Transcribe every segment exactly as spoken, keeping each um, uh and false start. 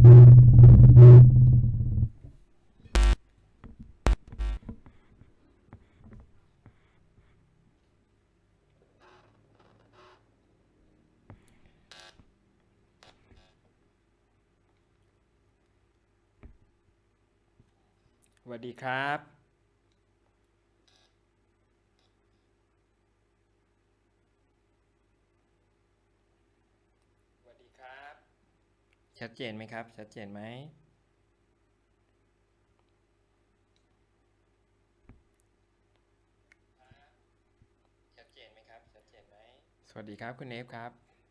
สวัสดีครับสวัสดีครับชัดเจนไหมครับชัดเจนไหมชัดเจนไหมครับชัดเจนไหมสวัสดีครับคุณเนฟครับ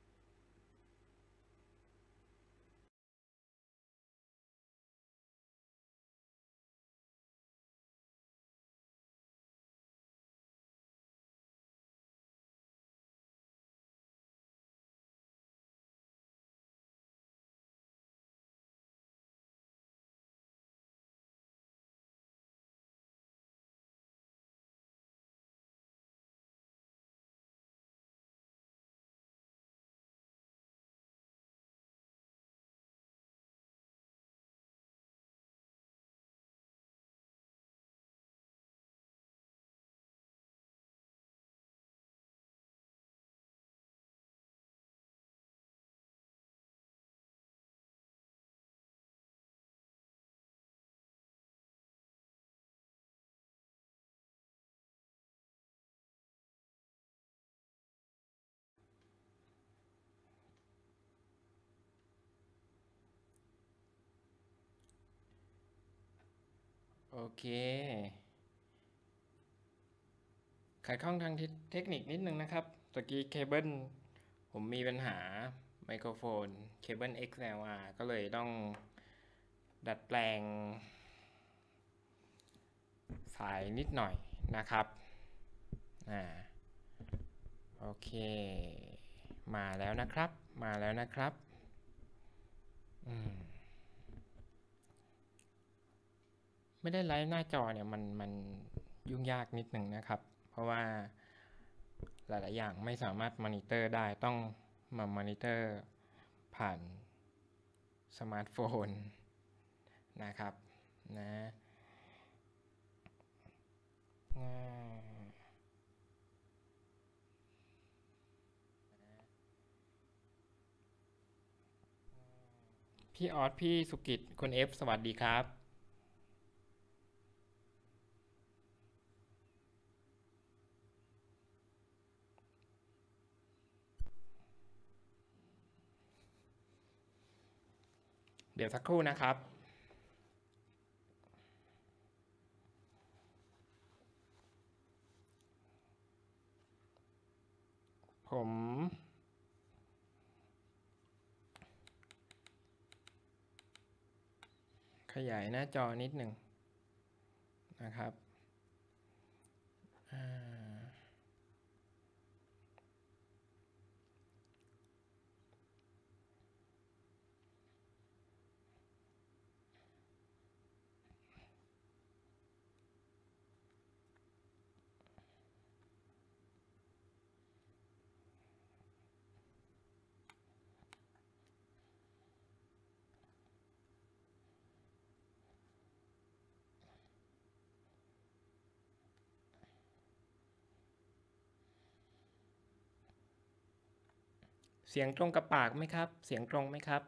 โอเคขัดข้องทางเทคนิคนิดนึงนะครับตะกี้เคเบิลผมมีปัญหาไมโครโฟนเคเบิล เอ็กซ์ แอล อาร์ ก็เลยต้องดัดแปลงสายนิดหน่อยนะครับอ่าโอเคมาแล้วนะครับมาแล้วนะครับอืมไม่ได้ไลฟ์หน้าจอเนี่ยมันมันยุ่งยากนิดหนึ่งนะครับเพราะว่าหลายๆอย่างไม่สามารถมอนิเตอร์ได้ต้องมามอนิเตอร์ผ่านสมาร์ทโฟนนะครับนะอ่าพี่ออสพี่สุกิจคุณเอฟสวัสดีครับเดี๋ยวสักครู่นะครับผมขยายหน้าจอนิดหนึ่งนะครับเสียงตรงกับปากไหมครับเสียงตรงไหมครับ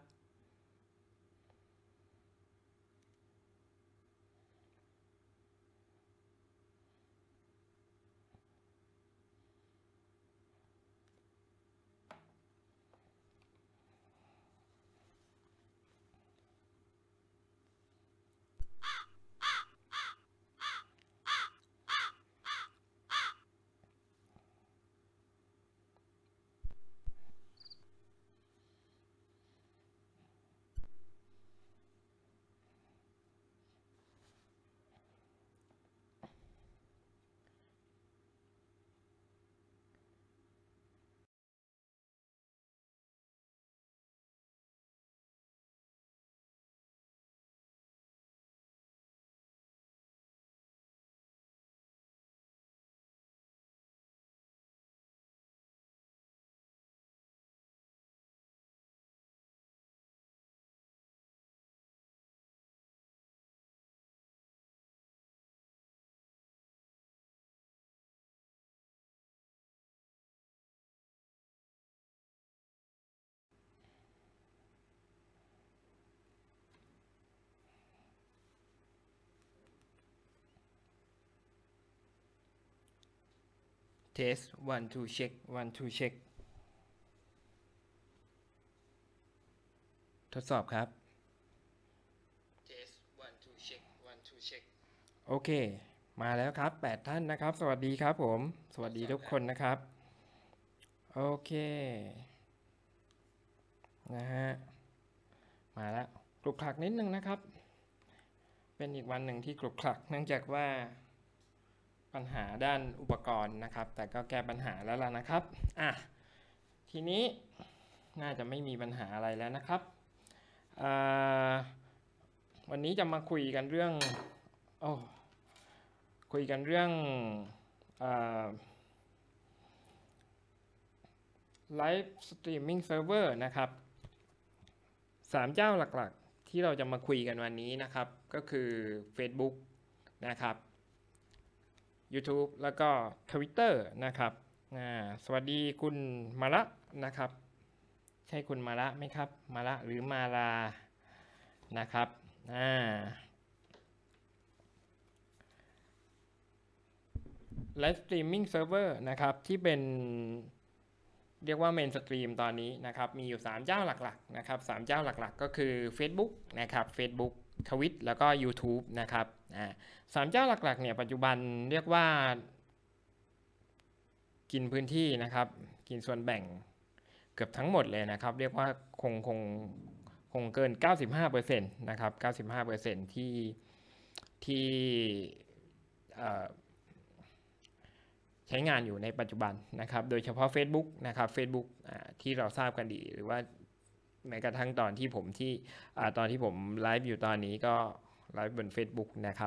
test one two check one two check ทดสอบครับ test one two check one two check โอเคมาแล้วครับแปดท่านนะครับสวัสดีครับผมสวัสดีทุกคนนะครับโอเคนะฮะมาแล้วกรุบกรักนิดนึงนะครับเป็นอีกวันหนึ่งที่กรุบกรักเนื่องจากว่าปัญหาด้านอุปกรณ์นะครับแต่ก็แก้ปัญหาแล้วล่ะนะครับอ่ะทีนี้น่าจะไม่มีปัญหาอะไรแล้วนะครับวันนี้จะมาคุยกันเรื่องโอ้คุยกันเรื่องไลฟ์สตรีมมิ่งเซิร์ฟเวอร์นะครับสามเจ้าหลักๆที่เราจะมาคุยกันวันนี้นะครับก็คือ Facebook นะครับ YouTube แล้วก็ Twitter นะครับสวัสดีคุณมาระนะครับใช่คุณมาระไหมครับมาระหรือมาลานะครับอ่าไลฟ์สตรีมมิ่งเซิร์ฟเวอร์นะครับที่เป็นเรียกว่าเมนสตรีมตอนนี้นะครับมีอยู่สามเจ้าหลักๆนะครับสามเจ้าหลักๆก็คือ Facebook นะครับ Facebook Twitch แล้วก็ YouTube นะครับอ่าสามเจ้าหลักๆเนี่ยปัจจุบันเรียกว่ากินพื้นที่นะครับกินส่วนแบ่งเกือบทั้งหมดเลยนะครับเรียกว่าคงคงคงเกิน เก้าสิบห้าเปอร์เซ็นต์ นะครับ เก้าสิบห้าเปอร์เซ็นต์ ที่ที่ใช้งานอยู่ในปัจจุบันนะครับโดยเฉพาะ Facebook นะครับ Facebook ที่เราทราบกันดีหรือว่าแม้กระทั่งตอนที่ผมที่ตอนที่ผมไลฟ์อยู่ตอนนี้ก็ไลฟ์บน Facebook นะครับ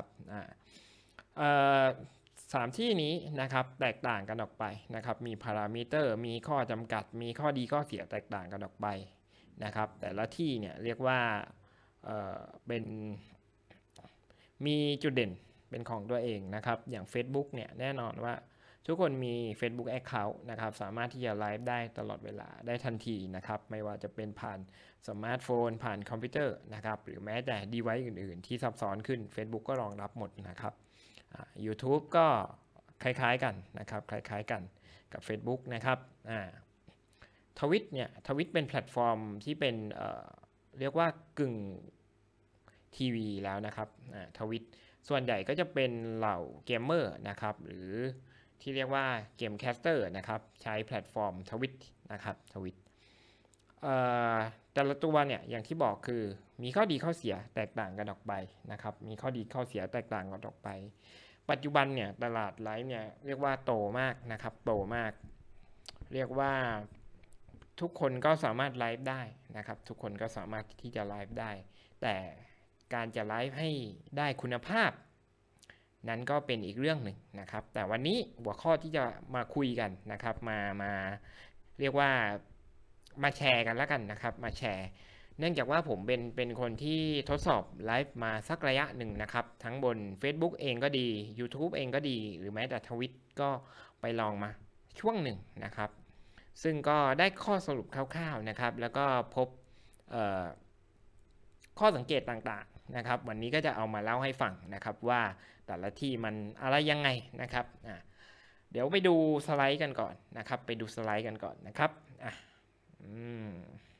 สามที่นี้นะครับแตกต่างกันออกไปนะครับมีพารามิเตอร์มีข้อจำกัดมีข้อดีข้อเสียแตกต่างกันออกไปนะครับแต่ละที่เนี่ยเรียกว่าเอ่อเป็นมีจุดเด่นเป็นของตัวเองนะครับอย่าง Facebook เนี่ยแน่นอนว่าทุกคนมี Facebook Account นะครับสามารถที่จะไลฟ์ได้ตลอดเวลาได้ทันทีนะครับไม่ว่าจะเป็นผ่านสมาร์ทโฟนผ่านคอมพิวเตอร์นะครับหรือแม้แต่ device อื่นๆที่ซับซ้อนขึ้น Facebook ก็รองรับหมดนะครับYouTube ก็คล้ายๆกันนะครับคล้ายๆกันกับ Facebook นะครับทวิตเนี่ยทวิตเป็นแพลตฟอร์มที่เป็น เอ่อ เรียกว่ากึ่งทีวีแล้วนะครับทวิตส่วนใหญ่ก็จะเป็นเหล่าเกมเมอร์นะครับหรือที่เรียกว่าเกมแคสเตอร์นะครับใช้แพลตฟอร์มทวิตนะครับทวิตแต่ละตัวเนี่ยอย่างที่บอกคือมีข้อดีข้อเสียแตกต่างกันออกไปนะครับมีข้อดีข้อเสียแตกต่างกันออกไปปัจจุบันเนี่ยตลาดไลฟ์เนี่ยเรียกว่าโตมากนะครับโตมากเรียกว่าทุกคนก็สามารถไลฟ์ได้นะครับทุกคนก็สามารถที่จะไลฟ์ได้แต่การจะไลฟ์ให้ได้คุณภาพนั้นก็เป็นอีกเรื่องหนึ่งนะครับแต่วันนี้หัวข้อที่จะมาคุยกันนะครับมามาเรียกว่ามาแชร์กันแล้วกันนะครับมาแชร์เนื่องจากว่าผมเป็นเป็นคนที่ทดสอบไลฟ์มาสักระยะหนึ่งนะครับทั้งบน Facebook เองก็ดี YouTube เองก็ดีหรือแม้แต่ Twitch ก็ไปลองมาช่วงหนึ่งนะครับซึ่งก็ได้ข้อสรุปคร่าวๆนะครับแล้วก็พบข้อสังเกตต่างๆนะครับวันนี้ก็จะเอามาเล่าให้ฟังนะครับว่าแต่ละที่มันอะไรยังไงนะครับเดี๋ยวไปดูสไลด์กันก่อนนะครับไปดูสไลด์กันก่อนนะครับอ่ะอืม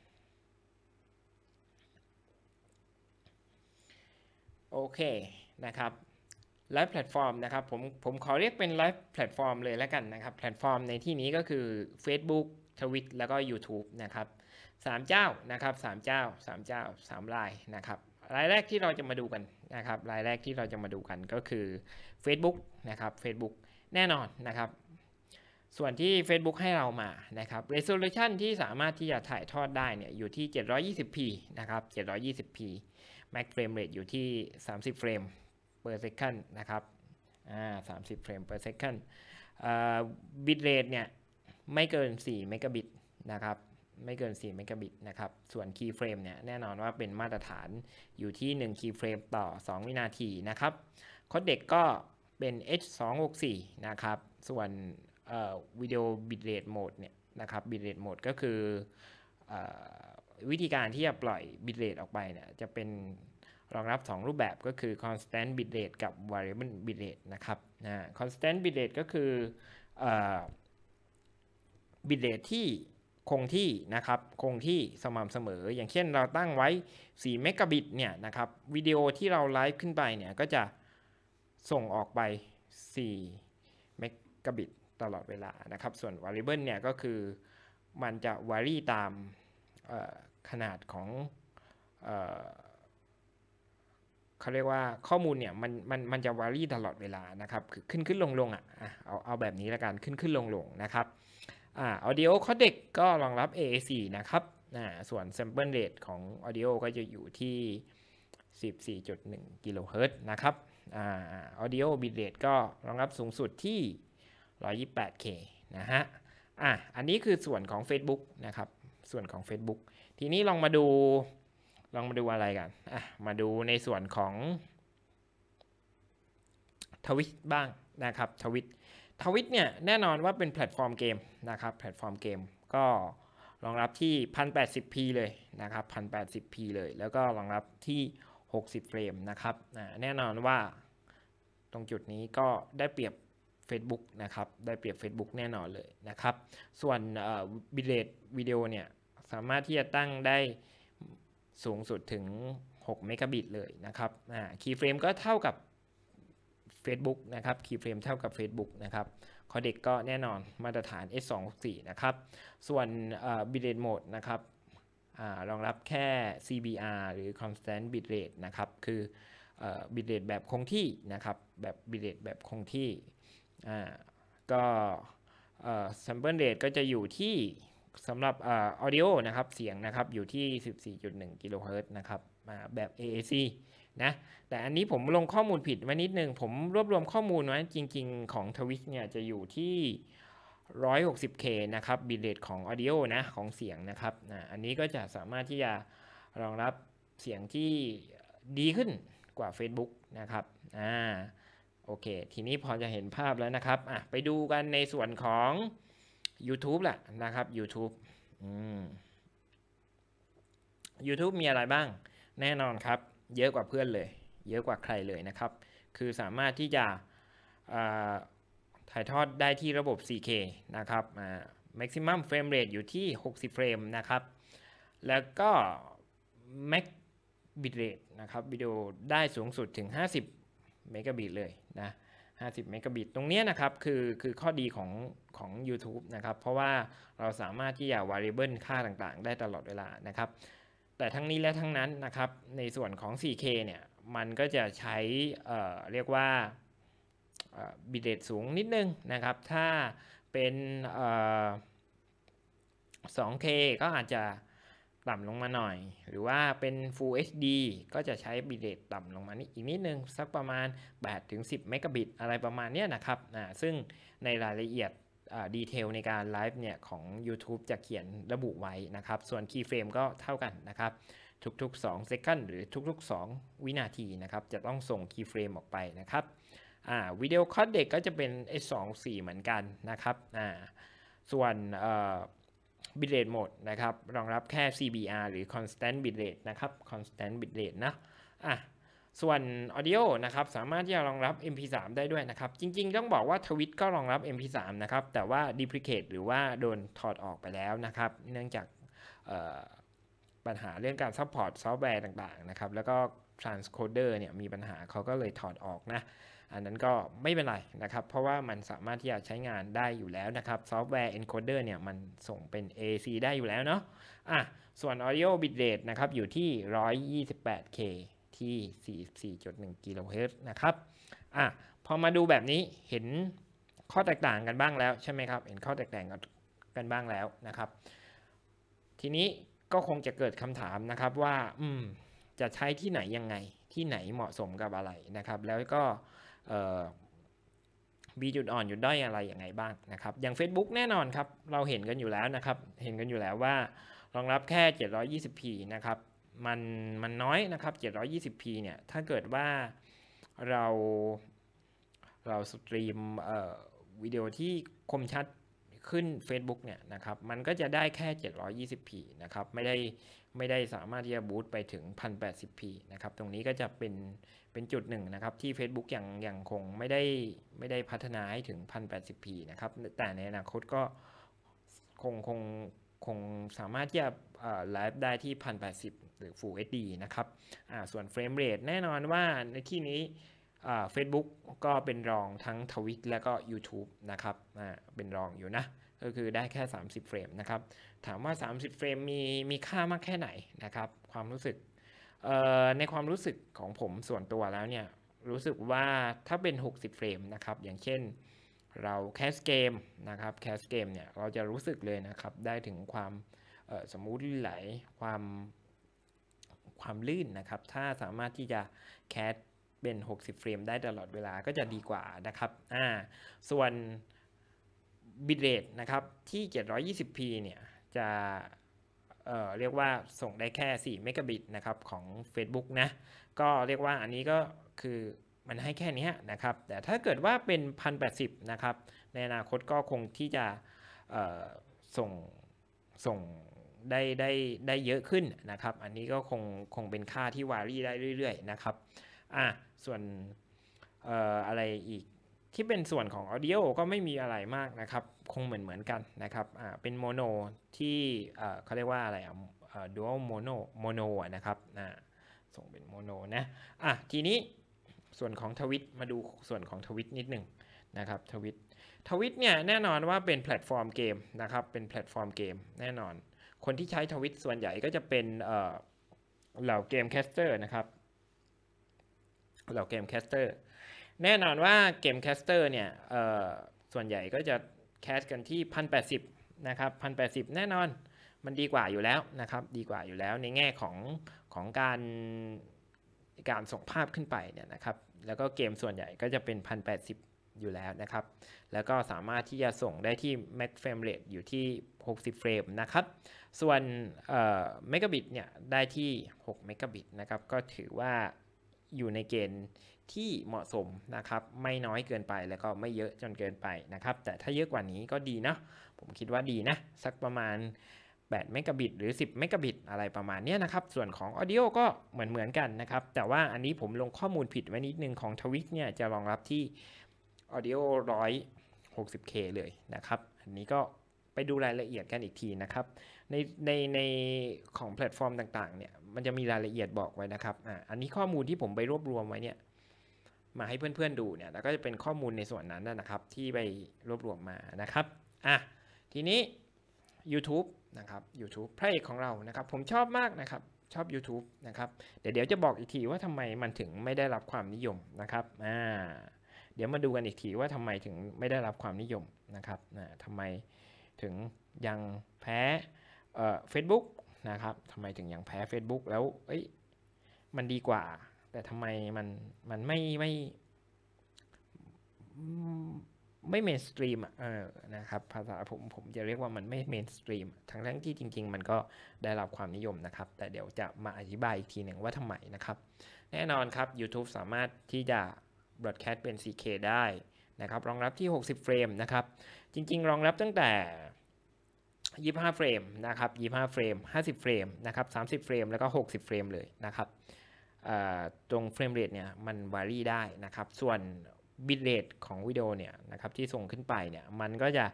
โอเคนะครับไลฟ์แพลตฟอร์มนะครับผมผมขอเรียกเป็นไลฟ์แพลตฟอร์มเลยแล้วกันนะครับแพลตฟอร์มในที่นี้ก็คือ Facebook Twitch แล้วก็ YouTube นะครับสามเจ้านะครับสามเจ้าสามเจ้าสามรายนะครับรายแรกที่เราจะมาดูกันนะครับรายแรกที่เราจะมาดูกันก็คือ Facebook นะครับ Facebook แน่นอนนะครับส่วนที่ Facebook ให้เรามานะครับ resolution ที่สามารถที่จะถ่ายทอดได้เนี่ยอยู่ที่ เจ็ดร้อยยี่สิบพี นะครับ เจ็ดร้อยยี่สิบพี max frame rate อยู่ที่สามสิบเฟรม per second นะครับอ่าสามสิบเฟรม per second อ่า bit rate เนี่ยไม่เกินสี่เมกะบิตนะครับไม่เกินสี่เมกะบิตนะครับส่วน key frame เนี่ยแน่นอนว่าเป็นมาตรฐานอยู่ที่หนึ่ง key frame ต่อสองวินาทีนะครับโค้ดเด็กก็เป็น เอช สองหกสี่ นะครับส่วนวิดีโอ bit rate mode เนี่ยนะครับ bit rate mode ก็คือวิธีการที่จะปล่อย bit rate ออกไปเนี่ยจะเป็นรองรับสองรูปแบบก็คือ constant bit rate กับ variable bit rate นะครับ constant bit rate ก็คือบิตเรทที่คงที่นะครับคงที่สม่ำเสมออย่างเช่นเราตั้งไว้สี่เมกะบิตเนี่ยนะครับวิดีโอที่เราไลฟ์ขึ้นไปเนี่ยก็จะส่งออกไปสี่เมกะบิตตลอดเวลานะครับส่วน variable เนี่ยก็คือมันจะ vary ตามขนาดของเขาเรียกว่าข้อมูลเนี่ยมันมันมันจะ vary ตลอดเวลานะครับคือขึ้นขึ้นลงลงอ่ะเอาเอาแบบนี้ละกันขึ้นขึ้นลงลงนะครับอ่า audio codec ก็รองรับ เอ เอ ซี นะครับอ่าส่วน sample rate ของ audio ก็จะอยู่ที่ สิบสี่จุดหนึ่ง กิโลเฮิรตซ์นะครับอ่า audio bit rate ก็รองรับสูงสุดที่ หนึ่งร้อยยี่สิบแปดเค นะฮะอ่ะอันนี้คือส่วนของ Facebook นะครับส่วนของ Facebook ทีนี้ลองมาดูลองมาดูอะไรกันอ่ะมาดูในส่วนของ Twitch บ้างนะครับ Twitch Twitch เนี่ยแน่นอนว่าเป็นแพลตฟอร์มเกมนะครับแพลตฟอร์มเกมก็รองรับที่ หนึ่งพันแปดสิบพี เลยนะครับ หนึ่งพันแปดสิบพี เลยแล้วก็รองรับที่หกสิบเฟรมนะครับแน่นอนว่าตรงจุดนี้ก็ได้เปรียบ Facebook นะครับได้เปรียบ Facebook แน่นอนเลยนะครับส่วนบิตเรทวิดีโอเนี่ยสามารถที่จะตั้งได้สูงสุดถึงหกเมกะบิตเลยนะครับคีย์เฟรมก็เท่ากับ Facebook นะครับคีย์เฟรมเท่ากับ Facebook นะครับคอเด็กก็แน่นอนมาตรฐาน เอส สองหกสี่ นะครับส่วน bitrate mode นะครับรองรับแค่ ซี บี อาร์ หรือ constant bitrate นะครับคือ bitrate แบบคงที่นะครับแบบ bitrate แบบคงที่ก็ sample rate ก็จะอยู่ที่สำหรับ audio นะครับเสียงนะครับอยู่ที่ สิบสี่จุดหนึ่ง กิโลเฮิรตซ์นะครับแบบ เอ เอ ซี นะแต่อันนี้ผมลงข้อมูลผิดไว้นิดนึงผมรวบรวมข้อมูลไว้จริงๆของ Twitch เนี่ยจะอยู่ที่ หนึ่งร้อยหกสิบเค นะครับบิตเรทของ audio นะของเสียงนะครับอันนี้ก็จะสามารถที่จะรองรับเสียงที่ดีขึ้นกว่า Facebook นะครับอ่าโอเคทีนี้พอจะเห็นภาพแล้วนะครับอ่ะไปดูกันในส่วนของ YouTube แหละนะครับ YouTube อืม YouTube มีอะไรบ้างแน่นอนครับเยอะกว่าเพื่อนเลยเยอะกว่าใครเลยนะครับคือสามารถที่จะถ่ายทอดได้ที่ระบบ โฟร์เค นะครับ maximum frame rate อยู่ที่หกสิบเฟรมนะครับแล้วก็ max bitrate นะครับวิดีโอได้สูงสุดถึงห้าสิบเมกะบิตเลยนะห้าสิบเมกะบิตตรงนี้นะครับคือคือข้อดีของของ YouTube นะครับเพราะว่าเราสามารถที่จะ variable ค่าต่างๆได้ตลอดเวลานะครับแต่ทั้งนี้และทั้งนั้นนะครับในส่วนของ โฟร์เค เนี่ยมันก็จะใช้เอ่อเรียกว่าบิตเรทสูงนิดนึงนะครับถ้าเป็นเอ่อ ทูเค ก็อาจจะต่ำลงมาหน่อยหรือว่าเป็น Full เอช ดี ก็จะใช้บิตเรทต่ำลงมาอีกนิดนึงสักประมาณ แปดถึงสิบ เมกะบิตอะไรประมาณนี้นะครับซึ่งในรายละเอียดดีเทลในการไลฟ์เนี่ยของ YouTube จะเขียนระบุไว้นะครับส่วน Keyframe ก็เท่ากันนะครับทุกๆสอง second หรือทุกๆสองวินาทีนะครับจะต้องส่ง Keyframe ออกไปนะครับวิดีโอคอดเด็กก็จะเป็น เอส สองหกสี่ เหมือนกันนะครับส่วนbitrate mode นะครับรองรับแค่ ซี บี อาร์ หรือ constant bitrate นะครับ constant bitrate นะอ่ะส่วน audio นะครับสามารถที่จะรองรับ เอ็ม พี สาม ได้ด้วยนะครับจริงๆต้องบอกว่า Twitch ก็รองรับ เอ็ม พี สาม นะครับแต่ว่า deprecate หรือว่าโดนถอดออกไปแล้วนะครับเนื่องจากปัญหาเรื่องการ support ซอฟต์แวร์ต่างๆนะครับแล้วก็ transcoder เนี่ยมีปัญหาเขาก็เลยถอดออกนะอันนั้นก็ไม่เป็นไรนะครับเพราะว่ามันสามารถที่จะใช้งานได้อยู่แล้วนะครับซอฟต์แวร์ encoder เนี่ยมันส่งเป็น เอ เอ ซี ได้อยู่แล้วเนาะอ่ะส่วน audio bitrate นะครับอยู่ที่ หนึ่งร้อยยี่สิบแปดเค ที่ สี่สิบสี่จุดหนึ่ง กิโลเฮิรตซ์นะครับอ่ะพอมาดูแบบนี้เห็นข้อแตกต่างกันบ้างแล้วใช่ไหมครับเห็นข้อแตกต่างกันบ้างแล้วนะครับทีนี้ก็คงจะเกิดคำถามนะครับว่าอืมจะใช้ที่ไหนยังไงที่ไหนเหมาะสมกับอะไรนะครับแล้วก็มีจุดอ่อนจุดด้อยอะไรอย่างไรบ้างนะครับอย่าง Facebook แน่นอนครับเราเห็นกันอยู่แล้วนะครับเห็นกันอยู่แล้วว่ารองรับแค่ เจ็ดร้อยยี่สิบพี นะครับมันมันน้อยนะครับ เจ็ดร้อยยี่สิบพี เนี่ยถ้าเกิดว่าเราเราสตรีมวิดีโอที่คมชัดขึ้น Facebook เนี่ยนะครับมันก็จะได้แค่ เจ็ดร้อยยี่สิบพี นะครับไม่ได้ไม่ได้สามารถที่จะบูสต์ไปถึง หนึ่งพันแปดสิบพี นะครับตรงนี้ก็จะเป็นเป็นจุดหนึ่งนะครับที่ Facebook ยังยังคงไม่ได้ไม่ได้พัฒนาให้ถึง หนึ่งพันแปดสิบพี นะครับแต่ในอนาคตก็คงคงคงสามารถที่จะไลฟ์ได้ที่ หนึ่งพันแปดสิบ หรือ Full เอช ดี นะครับส่วนเฟรมเรทแน่นอนว่าในที่นี้เฟซบุ๊กก็เป็นรองทั้ง Twitch แล้วก็ YouTube นะครับเป็นรองอยู่นะก็คือได้แค่สามสิบเฟรมนะครับถามว่าสามสิบเฟรมมีมีค่ามากแค่ไหนนะครับความรู้สึกในความรู้สึกของผมส่วนตัวแล้วเนี่ยรู้สึกว่าถ้าเป็นหกสิบเฟรมนะครับอย่างเช่นเราแคสเกมนะครับแคสเกมเนี่ยเราจะรู้สึกเลยนะครับได้ถึงความสมูทไหลความความลื่นนะครับถ้าสามารถที่จะแคสเป็นหกสิบเฟรมได้ตลอดเวลาก็จะดีกว่านะครับอ่าส่วนบิตเรทนะครับที่ เจ็ดร้อยยี่สิบพี เนี่ยจะเอ่อเรียกว่าส่งได้แค่สี่เมกะบิตนะครับของ Facebook นะก็เรียกว่าอันนี้ก็คือมันให้แค่นี้นะครับแต่ถ้าเกิดว่าเป็น หนึ่งพันแปดสิบ นะครับในอนาคตก็คงที่จะเอ่อส่งส่งได้ได้ได้เยอะขึ้นนะครับอันนี้ก็คงคงเป็นค่าที่วารี่ได้เรื่อยๆนะครับอ่ะส่วนเอ่ออะไรอีกที่เป็นส่วนของ Audio ก็ไม่มีอะไรมากนะครับคงเหมือนเหมือนกันนะครับอ่าเป็นโมโนที่เอ่อเขาเรียกว่าอะไรอ่ะเอ่อ dual mono mono นะครับอ่าส่งเป็นโมโนนะอ่ะทีนี้ส่วนของทวิตมาดูส่วนของทวิตนิดหนึ่งนะครับทวิตทวิตเนี่ยแน่นอนว่าเป็นแพลตฟอร์มเกมนะครับเป็นแพลตฟอร์มเกมแน่นอนคนที่ใช้ทวิตส่วนใหญ่ก็จะเป็นเอ่อเหล่าเกมแคสเตอร์นะครับเหล่าเกมแคสเตอร์แน่นอนว่าเกมแคสเตอร์เนี่ยเอ่อส่วนใหญ่ก็จะแคสกันที่ หนึ่งพันแปดสิบ นะครับ หนึ่งพันแปดสิบ แน่นอนมันดีกว่าอยู่แล้วนะครับดีกว่าอยู่แล้วในแง่ของของการการส่งภาพขึ้นไปเนี่ยนะครับแล้วก็เกมส่วนใหญ่ก็จะเป็น หนึ่งพันแปดสิบ อยู่แล้วนะครับแล้วก็สามารถที่จะส่งได้ที่ max frame rate อยู่ที่หกสิบเฟรมนะครับส่วนเมกะบิตเนี่ยได้ที่หกเมกะบิตนะครับก็ถือว่าอยู่ในเกณฑ์ที่เหมาะสมนะครับไม่น้อยเกินไปแล้วก็ไม่เยอะจนเกินไปนะครับแต่ถ้าเยอะกว่านี้ก็ดีนะผมคิดว่าดีนะสักประมาณแปดเมกะบิตหรือสิบเมกะบิตอะไรประมาณนี้นะครับส่วนของ Audio ก็เหมือนเหมือนกันนะครับแต่ว่าอันนี้ผมลงข้อมูลผิดไว้นิดนึงของ Twitch เนี่ยจะรองรับที่ Audio หนึ่งร้อยหกสิบเค เลยนะครับอันนี้ก็ไปดูรายละเอียดกันอีกทีนะครับในในในของแพลตฟอร์มต่างๆเนี่ยมันจะมีรายละเอียดบอกไว้นะครับอ่าอันนี้ข้อมูลที่ผมไปรวบรวมไว้เนี่ยมาให้เพื่อนๆดูเนี่ยแล้วก็จะเป็นข้อมูลในส่วนนั้นนะครับที่ไปรวบรวมมานะครับอ่ะทีนี้ YouTube นะครับ YouTube พระเอกของเรานะครับผมชอบมากนะครับชอบ YouTube นะครับเดี๋ยวเดี๋ยวจะบอกอีกทีว่าทำไมมันถึงไม่ได้รับความนิยมนะครับอ่าเดี๋ยวมาดูกันอีกทีว่าทำไมถึงไม่ได้รับความนิยมนะครับนะทำไมถึงยังแพ้เอ่อ Facebook นะครับทำไมถึงยังแพ้ Facebook แล้วเอ้ยมันดีกว่าแต่ทำไมมันมันไม่ไม่ไม่เมนสตรีมอ่ะเออนะครับภาษาผมผมจะเรียกว่ามันไม่เมนสตรีมทั้งทั้งที่จริงๆมันก็ได้รับความนิยมนะครับแต่เดี๋ยวจะมาอธิบายอีกทีหนึ่งว่าทำไมนะครับแน่นอนครับ YouTube สามารถที่จะ broadcast เป็น โฟร์เค ได้นะครับรองรับที่หกสิบเฟรมนะครับจริงๆรองรับตั้งแต่ยี่สิบห้าเฟรมนะครับยี่สิบห้าเฟรมห้าสิบเฟรมนะครับสามสิบเฟรมแล้วก็หกสิบเฟรมเลยนะครับตรงเฟรมเรทเนี่ยมันวารี่ได้นะครับส่วนบิตเรทของวิดีโอเนี่ยนะครับที่ส่งขึ้นไปเนี่ยมันก็จะ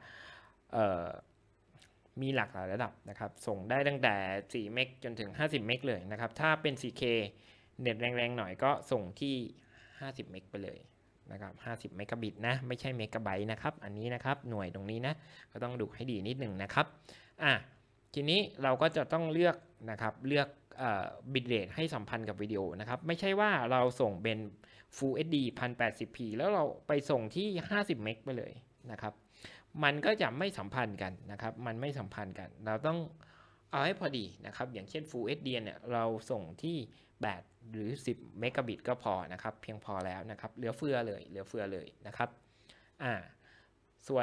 มีหลากหลายระดับนะครับส่งได้ตั้งแต่สี่เมกจนถึงห้าสิบเมกเลยนะครับถ้าเป็น โฟร์เค เน็ตแรงๆหน่อยก็ส่งที่ห้าสิบเมกไปเลยนะครับห้าสิบเมกะบิตนะไม่ใช่เมกะไบต์นะครับอันนี้นะครับหน่วยตรงนี้นะก็ต้องดูให้ดีนิดหนึ่งนะครับอ่ะทีนี้เราก็จะต้องเลือกนะครับเลือกบิตเรทให้สัมพันธ์กับวิดีโอนะครับไม่ใช่ว่าเราส่งเป็น Full เอช ดี หนึ่งพันแปดสิบพี แล้วเราไปส่งที่ห้าสิบเมกไปเลยนะครับมันก็จะไม่สัมพันธ์กันนะครับมันไม่สัมพันธ์กันเราต้องเอาให้พอดีนะครับอย่างเช่น Full เอช ดี เนี่ยเราส่งที่แปดหรือสิบเมกะบิตก็พอนะครับเพียงพอแล้วนะครับเหลือเฟือเลยเหลือเฟือเลยนะครับอ่าส่วน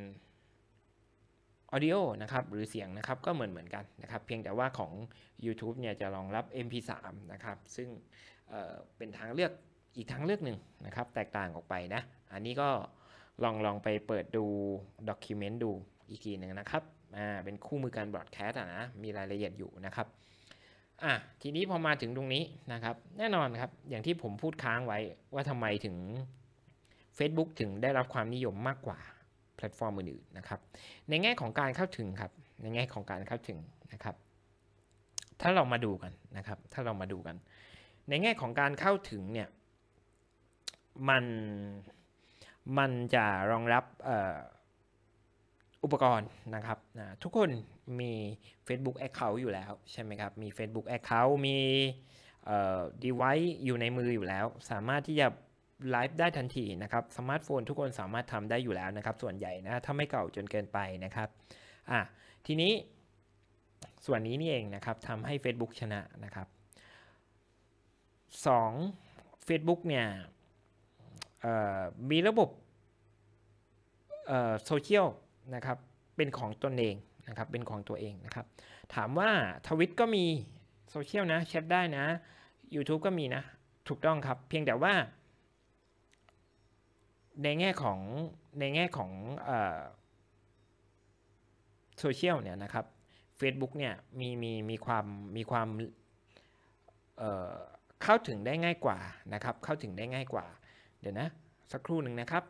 Audio นะครับหรือเสียงนะครับก็เหมือนเหมือนกันนะครับเพียงแต่ว่าของ YouTube เนี่ยจะรองรับ เอ็ม พี ทรี นะครับซึ่งเอ่อเป็นทางเลือกอีกทางเลือกหนึ่งนะครับแตกต่างออกไปนะอันนี้ก็ลองลองไปเปิดดูด็อกิเมนต์ดูอีกทีหนึ่งนะครับอ่าเป็นคู่มือการบรอดแคสต์นะมีรายละเอียดอยู่นะครับอ่ะทีนี้พอมาถึงตรงนี้นะครับแน่นอนครับอย่างที่ผมพูดค้างไว้ว่าทำไมถึง Facebook ถึงได้รับความนิยมมากกว่าแพลตฟอร์มอื่นๆนะครับในแง่ของการเข้าถึงครับในแง่ของการเข้าถึงนะครับถ้าเรามาดูกันนะครับถ้าเรามาดูกันในแง่ของการเข้าถึงเนี่ยมันมันจะรองรับอุปกรณ์นะครับทุกคนมี Facebook Account อยู่แล้วใช่ไหมครับมี Facebook Account มี device อยู่ในมืออยู่แล้วสามารถที่จะไลฟ์ได้ทันทีนะครับสมาร์ทโฟนทุกคนสามารถทำได้อยู่แล้วนะครับส่วนใหญ่นะถ้าไม่เก่าจนเกินไปนะครับอ่ะทีนี้ส่วนนี้นี่เองนะครับทำให้ Facebook ชนะนะครับสอง Facebook เนี่ยมีระบบโซเชียลนะครับเป็นของตนเองนะครับเป็นของตัวเองนะครับถามว่าทวิตก็มีโซเชียลนะแชทได้นะ YouTube ก็มีนะถูกต้องครับเพียงแต่ว่าในแง่ของในแง่ของโซเชียลเนี่ยนะครับ Facebook เนี่ยมีมีมีความมีความเอ่อเข้าถึงได้ง่ายกว่านะครับเข้าถึงได้ง่ายกว่าเดี๋ยวนะสักครู่หนึ่งนะครับ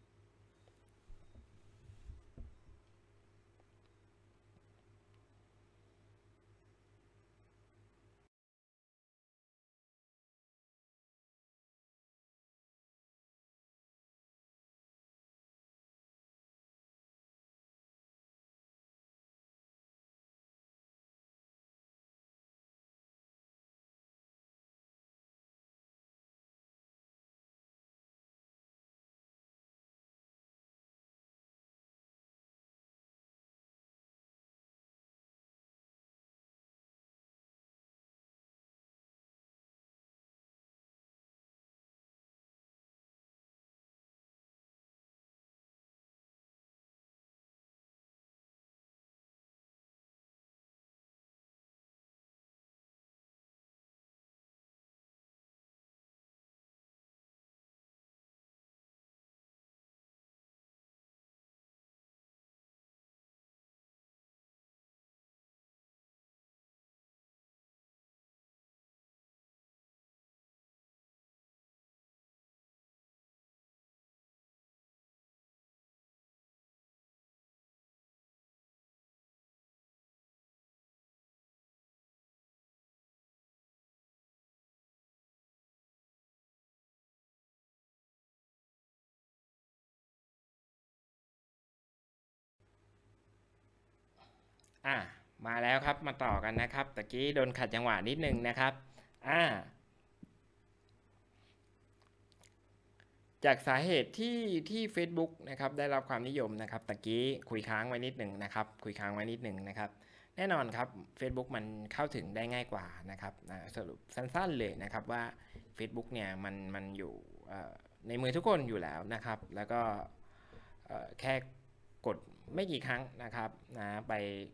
อ่ะมาแล้วครับมาต่อกันนะครับตะกี้โดนขัดจังหวะนิดนึงนะครับอ่าจากสาเหตุที่ที่ Facebook นะครับได้รับความนิยมนะครับตะกี้คุยค้างไว้นิดหนึ่งนะครับคุยค้างไว้นิดหนึ่งนะครับแน่นอนครับ Facebook มันเข้าถึงได้ง่ายกว่านะครับสรุปสั้นๆเลยนะครับว่า Facebook เนี่ยมันมันอยู่ในมือทุกคนอยู่แล้วนะครับแล้วก็แค่กดไม่กี่ครั้งนะครับนะไป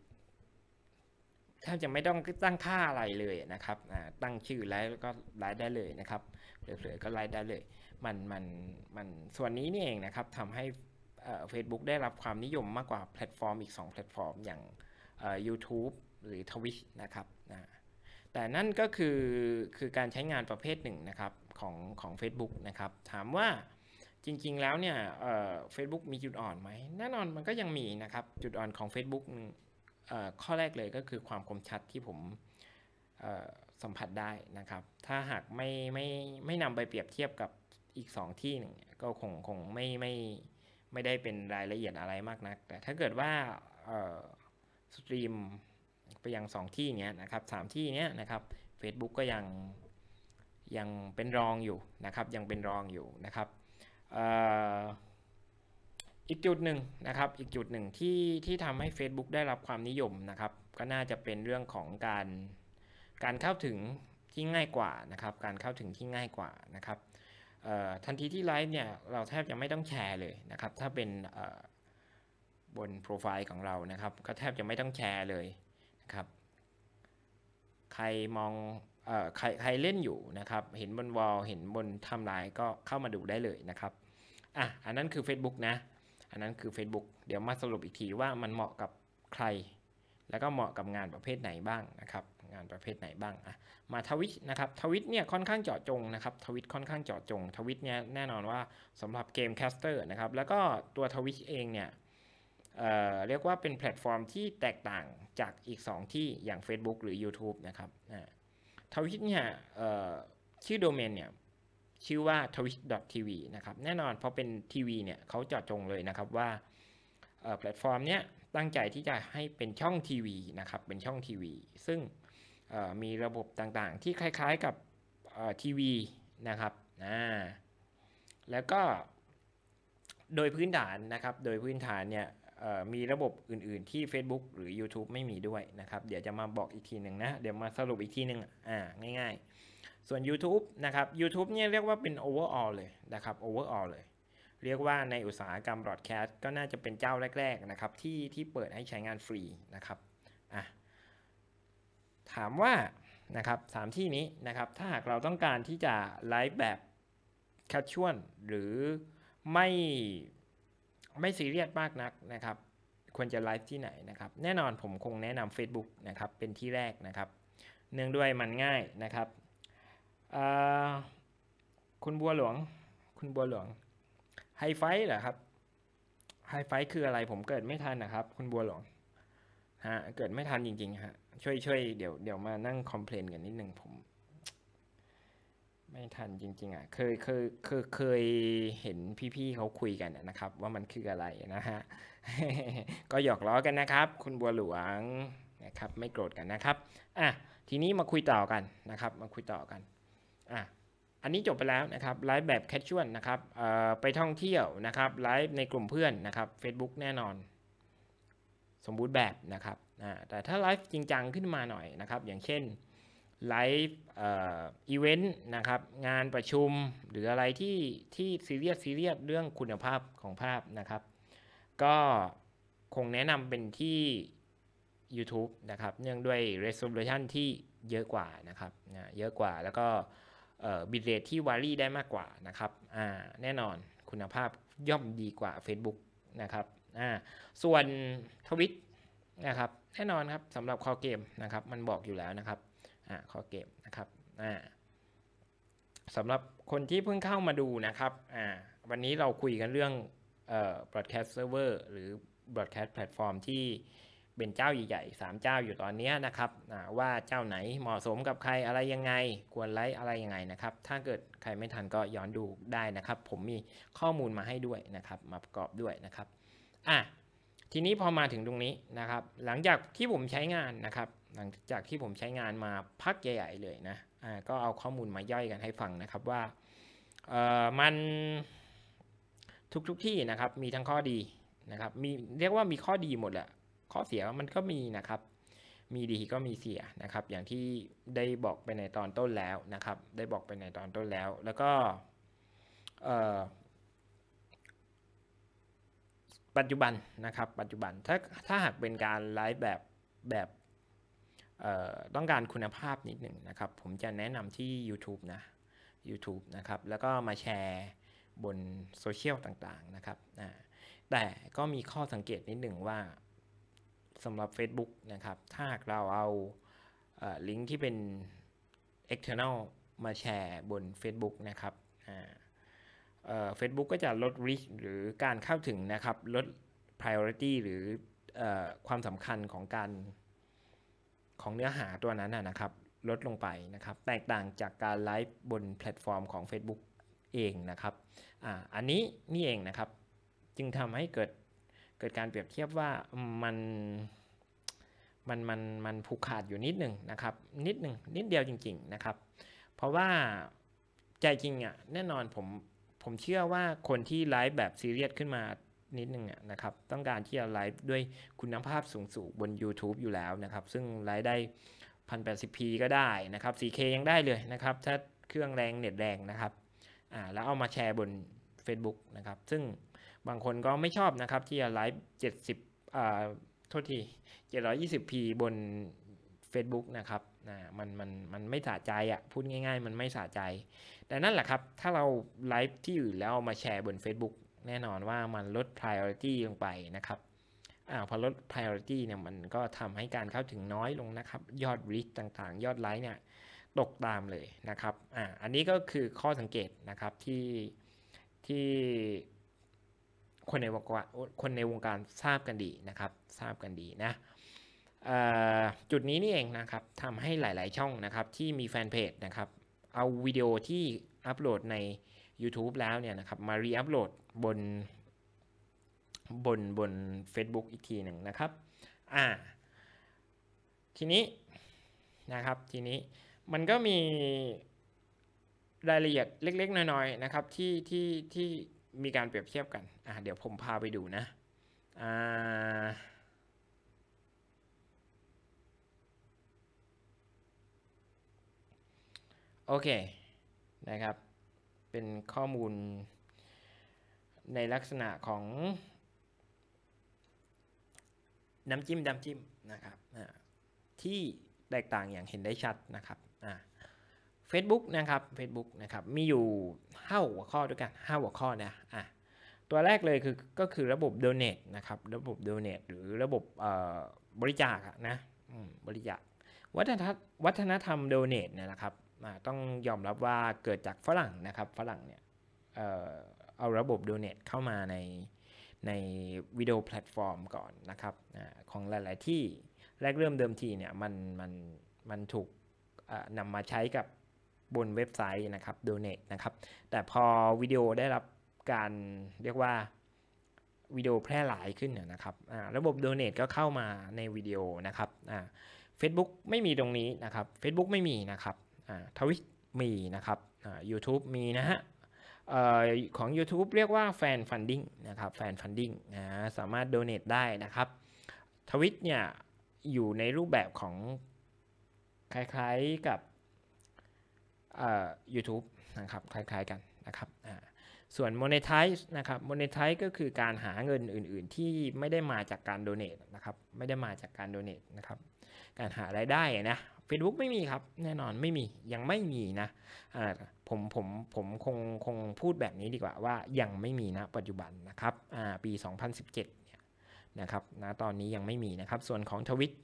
แทบจะไม่ต้องตั้งค่าอะไรเลยนะครับตั้งชื่อแล้วก็ไลฟ์ได้เลยนะครับเผลอๆก็ไลฟ์ได้เลยมันมันมันส่วนนี้นี่เองนะครับทำให้เฟซบุ๊กได้รับความนิยมมากกว่าแพลตฟอร์มอีกสองแพลตฟอร์มอย่าง YouTube หรือ Twitch นะครับนะแต่นั่นก็คือคือการใช้งานประเภทหนึ่งนะครับของของ Facebook นะครับถามว่าจริงๆแล้วเนี่ยเฟซบุ๊กมีจุดอ่อนไหมแน่นอนมันก็ยังมีนะครับจุดอ่อนของ Facebook ข้อแรกเลยก็คือความคมชัดที่ผมสัมผัสได้นะครับถ้าหากไม่ไม่ไม่นำไปเปรียบเทียบกับอีกสองที่หนึ่งก็คงคงไม่ไม่ไม่ได้เป็นรายละเอียดอะไรมากนักแต่ถ้าเกิดว่าสตรีมไปยังสองที่เนี้ยนะครับสามที่เนี้ยนะครับ Facebook ก็ยังยังเป็นรองอยู่นะครับยังเป็นรองอยู่นะครับอีกจุดหนึ่งนะครับอีกจุดหนึ่งที่ที่ทำให้ Facebook ได้รับความนิยมนะครับก็น่าจะเป็นเรื่องของการการเข้าถึงที่ง่ายกว่านะครับการเข้าถึงที่ง่ายกว่านะครับทันทีที่ไลฟ์เนี่ยเราแทบจะไม่ต้องแชร์เลยนะครับถ้าเป็นบนโปรไฟล์ของเรานะครับก็แทบจะไม่ต้องแชร์เลยนะครับใครมองเอ่อใครใครเล่นอยู่นะครับเห็นบนวอลเห็นบนไทม์ไลน์ก็เข้ามาดูได้เลยนะครับอ่ะอันนั้นคือ Facebook นะอันนั้นคือ Facebook เดี๋ยวมาสรุปอีกทีว่ามันเหมาะกับใครแล้วก็เหมาะกับงานประเภทไหนบ้างนะครับงานประเภทไหนบ้างอ่ะมาทวิตนะครับทวิตเนี่ยค่อนข้างเจาะจงนะครับทวิตค่อนข้างเจาะจงทวิตเนี่ยแน่นอนว่าสำหรับเกมแคสเตอร์นะครับแล้วก็ตัวทวิตเองเนี่ย เอ่อเรียกว่าเป็นแพลตฟอร์มที่แตกต่างจากอีกสองที่อย่าง Facebook หรือ YouTube นะครับทวิตเนี่ยชื่อโดเมนเนี่ยชื่อว่า ทวิต ดอท ที วี นะครับแน่นอนพอเป็นทีวีเนี่ยเขาเจาะจงเลยนะครับว่าแพลตฟอร์มเนี้ยตั้งใจที่จะให้เป็นช่องทีวีนะครับเป็นช่องทีวีซึ่งมีระบบต่างๆที่คล้ายๆกับทีวีนะครับแล้วก็โดยพื้นฐานนะครับโดยพื้นฐานเนี่ยมีระบบอื่นๆที่ Facebook หรือ YouTube ไม่มีด้วยนะครับเดี๋ยวจะมาบอกอีกทีหนึ่งนะเดี๋ยวมาสรุปอีกทีหนึ่งอ่าง่ายๆส่วน YouTube นะครับ YouTube เนี่ยเรียกว่าเป็น overall เลยนะครับ overall เลยเรียกว่าในอุตสาหกรรม broadcast ก็น่าจะเป็นเจ้าแรกๆนะครับที่ที่เปิดให้ใช้งานฟรีนะครับอ่ะถามว่านะครับสามที่นี้นะครับถ้าหากเราต้องการที่จะไลฟ์แบบ casual หรือไม่ไม่ซีเรียสมากนักนะครับควรจะไลฟ์ที่ไหนนะครับแน่นอนผมคงแนะนำ Facebook นะครับเป็นที่แรกนะครับเนื่องด้วยมันง่ายนะครับคุณบัวหลวงคุณบัวหลวงไฮไฟท์เหรอครับไฮไฟท์คืออะไรผมเกิดไม่ทันนะครับคุณบัวหลวงฮะเกิดไม่ทันจริงๆฮะช่วยช่วยเดี๋ยวเดี๋ยวมานั่งคอมเพลนกันนิดนึงผมไม่ทันจริงๆอ่ะเคยเคยเคยเคยเห็นพี่ๆเขาคุยกันนะครับว่ามันคืออะไรนะฮะ ก็หยอกล้อกันนะครับคุณบัวหลวงนะครับไม่โกรธกันนะครับอ่ะทีนี้มาคุยต่อกันนะครับมาคุยต่อกันอ่ะอันนี้จบไปแล้วนะครับไลฟ์แบบแคชชวลนะครับเอ่อไปท่องเที่ยวนะครับไลฟ์ในกลุ่มเพื่อนนะครับ Facebook แน่นอนสมบูรณ์แบบนะครับอ่าแต่ถ้าไลฟ์จริงจังขึ้นมาหน่อยนะครับอย่างเช่นไลฟ์เอ่ออีเวนต์นะครับงานประชุมหรืออะไรที่ที่ซีเรียสซีเรียสเรื่องคุณภาพของภาพนะครับก็คงแนะนำเป็นที่ YouTube นะครับเนื่องด้วย resolution ที่เยอะกว่านะครับนะเยอะกว่าแล้วก็บิตเรทที่วารี่ได้มากกว่านะครับอ่าแน่นอนคุณภาพย่อมดีกว่า Facebook นะครับอ่าส่วนทวิตนะครับแน่นอนครับสำหรับคอเกมนะครับมันบอกอยู่แล้วนะครับอ่าคอเกมนะครับอ่าสำหรับคนที่เพิ่งเข้ามาดูนะครับอ่าวันนี้เราคุยกันเรื่องเอ่อ broadcast server หรือ broadcast platform ที่เป็นเจ้าใหญ่ๆสามเจ้าอยู่ตอนนี้นะครับว่าเจ้าไหนเหมาะสมกับใครอะไรยังไงควรไลฟ์อะไรยังไงนะครับถ้าเกิดใครไม่ทันก็ย้อนดูได้นะครับผมมีข้อมูลมาให้ด้วยนะครับมาประกอบด้วยนะครับอ่ะทีนี้พอมาถึงตรงนี้นะครับหลังจากที่ผมใช้งานนะครับหลังจากที่ผมใช้งานมาพักใหญ่ๆเลยนะอ่าก็เอาข้อมูลมาย่อยกันให้ฟังนะครับว่าเอ่อมันทุกๆที่นะครับมีทั้งข้อดีนะครับมีเรียกว่ามีข้อดีหมดแหละข้อเสียมันก็มีนะครับมีดีก็มีเสียนะครับอย่างที่ได้บอกไปในตอนต้นแล้วนะครับได้บอกไปในตอนต้นแล้วแล้วก็ปัจจุบันนะครับปัจจุบันถ้าถ้าหากเป็นการไลฟ์แบบแบบต้องการคุณภาพนิดหนึ่งนะครับผมจะแนะนำที่ YouTube นะ YouTube นะครับแล้วก็มาแชร์บนโซเชียลต่างๆนะครับแต่ก็มีข้อสังเกตนิดหนึ่งว่าสำหรับ Facebook นะครับถ้าเราเอาลิงก์ที่เป็น external มาแชร์บน Facebook นะครับเFacebook ก็จะลด reach หรือการเข้าถึงนะครับลด priority หรือความสำคัญของการของเนื้อหาตัวนั้นนะครับลดลงไปนะครับแตกต่างจากการไลฟ์บนแพลตฟอร์มของ Facebook เองนะครับอ่าอันนี้นี่เองนะครับจึงทำให้เกิดเกิดการเปรียบเทียบว่ามันมันมันมันผูกขาดอยู่นิดหนึ่งนะครับนิดหนึ่งนิดเดียวจริงๆนะครับเพราะว่าใจจริงอ่ะแน่นอนผมผมเชื่อว่าคนที่ไลฟ์แบบซีเรียสขึ้นมานิดนึงอ่ะนะครับต้องการที่จะไลฟ์ด้วยคุณภาพสูงๆบน YouTube อยู่แล้วนะครับซึ่งไลฟ์ได้ หนึ่งพันแปดสิบพี ก็ได้นะครับ โฟร์เค ยังได้เลยนะครับถ้าเครื่องแรงเน็ตแรงนะครับอ่าแล้วเอามาแชร์บน Facebook นะครับซึ่งบางคนก็ไม่ชอบนะครับที่จะไลฟ์เจ็ดสิบอ่าโทษที เจ็ดร้อยยี่สิบพี บน Facebook นะครับนะมันมันมันไม่สะใจอ่ะพูดง่ายๆมันไม่สะใจแต่นั่นแหละครับถ้าเราไลฟ์ที่อื่นแล้วเอามาแชร์บน Facebook แน่นอนว่ามันลด priority ลงไปนะครับอ่าพอลด priority เนี่ยมันก็ทำให้การเข้าถึงน้อยลงนะครับยอด reach ต่างๆยอดไลค์เนี่ยตกตามเลยนะครับอ่าอันนี้ก็คือข้อสังเกตนะครับที่ที่คนในวงการคนในวงการทราบกันดีนะครับทราบกันดีนะจุดนี้นี่เองนะครับทำให้หลายๆช่องนะครับที่มีแฟนเพจนะครับเอาวิดีโอที่อัปโหลดใน YouTube แล้วเนี่ยนะครับมารีอัปโหลดบนบนบน Facebook อีกทีหนึ่งนะครับอ่าทีนี้นะครับทีนี้มันก็มีรายละเอียดเล็กๆน้อยๆนะครับที่ที่ที่มีการเปรียบเทียบกันอ่าเดี๋ยวผมพาไปดูนะอ่าโอเคนะครับเป็นข้อมูลในลักษณะของน้ำจิ้มน้ำจิ้มนะครับที่แตกต่างอย่างเห็นได้ชัดนะครับอ่า Facebook นะครับ Facebook นะครับมีอยู่ห้าหัวข้อด้วยกันห้าหัวข้อนะอ่ะตัวแรกเลยคือก็คือระบบ Donate นะครับระบบ Donate หรือระบบบริจาคนะบริจาควัฒนธรรมวัฒนธรรม Donate เนี่ยนะครับต้องยอมรับว่าเกิดจากฝรั่งนะครับฝรั่งเนี่ย เอ่อเอาระบบ Donate เข้ามาในในวิดีโอแพลตฟอร์มก่อนนะครับของหลายๆที่แรกเริ่มเดิมทีเนี่ยมันมันมันถูกนำมาใช้กับบนเว็บไซต์นะครับ Donate นะครับแต่พอวิดีโอได้รับการเรียกว่าวิดีโอแพร่หลายขึ้นนะครับระบบ Donate ก็เข้ามาในวิดีโอนะครับ Facebook ไม่มีตรงนี้นะครับ Facebook ไม่มีนะครับทวิตมีนะครับ YouTube มีนะฮะของ YouTube เรียกว่าแฟนฟันดิ้งนะครับแฟนฟันดิ้งนะสามารถ donate ได้นะครับทวิตเนี่ยอยู่ในรูปแบบของคล้ายๆกับ YouTube นะครับคล้ายๆกันนะครับส่วน monetize นะครับ monetize ก็คือการหาเงินอื่นๆที่ไม่ได้มาจากการ donate นะครับไม่ได้มาจากการ donate นะครับการหารายได้นะ Facebook ไม่มีครับแน่นอนไม่มียังไม่มีนะผมผมผมคงคงพูดแบบนี้ดีกว่าว่ายังไม่มีนะปัจจุบันนะครับปีสองพันสิบเจ็ดเนี่ยนะครับนะตอนนี้ยังไม่มีนะครับส่วนของทวิต